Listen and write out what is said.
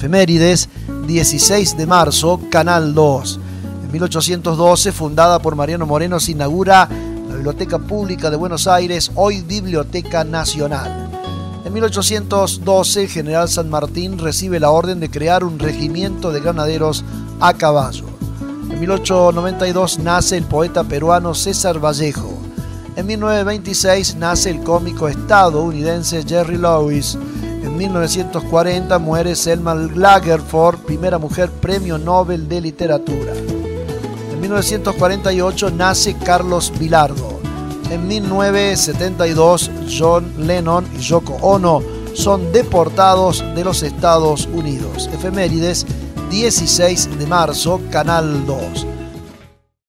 Efemérides, 16 de marzo, Canal 2. En 1812, fundada por Mariano Moreno, se inaugura la Biblioteca Pública de Buenos Aires, hoy Biblioteca Nacional. En 1812, el general San Martín recibe la orden de crear un regimiento de granaderos a caballo. En 1892 nace el poeta peruano César Vallejo. En 1926 nace el cómico estadounidense Jerry Lewis. En 1940 muere Selma Lagerfeld, primera mujer premio Nobel de Literatura. En 1948 nace Carlos Bilardo. En 1972 John Lennon y Yoko Ono son deportados de los Estados Unidos. Efemérides, 16 de marzo, Canal 2.